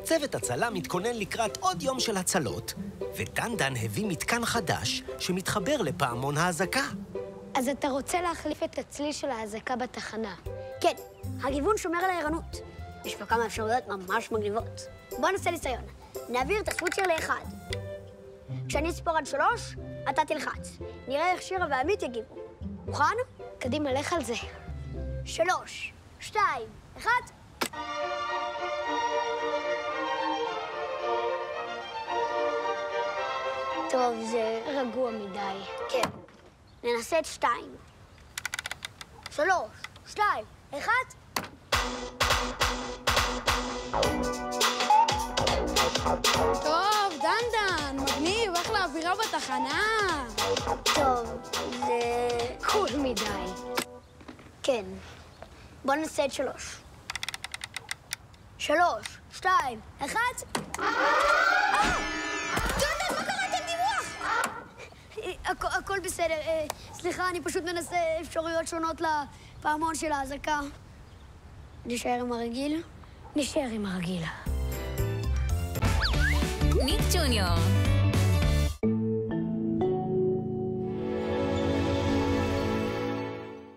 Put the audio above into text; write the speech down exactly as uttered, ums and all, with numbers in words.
צוות הצלה מתכונן לקראת עוד יום של הצלות, ודנדן הביא מתקן חדש שמתחבר לפעמון ההזקה. אז אתה רוצה להחליף את הצליל של ההזקה בתחנה? כן, הגיוון שומר על הערנות. יש פה כמה אפשרויות ממש מגניבות. בוא נעשה ניסיון. נעביר את הסוויצ'ר לאחד. כשאני אספור עד שלוש, אתה תלחץ. נראה איך שירה ועמית יגיבו. מוכן? קדימה, לך על זה. שלוש, שתיים, אחד. טוב, זה רגוע מדי. כן. ננסה את שתיים. שלוש, שתיים, אחד. טוב, דנדן, מגניב, אחלה אווירה בתחנה. טוב, זה... קול מדי. כן. בוא ננסה את שלוש. שלוש, שתיים, אחד. דנדן, מה קרה? תן דיווח! הכל בסדר. סליחה, אני פשוט מנסה אפשרויות שונות לפעמון של ההזקה. נשאר עם הרגיל? נשאר עם הרגיל. ניק ג'וניור.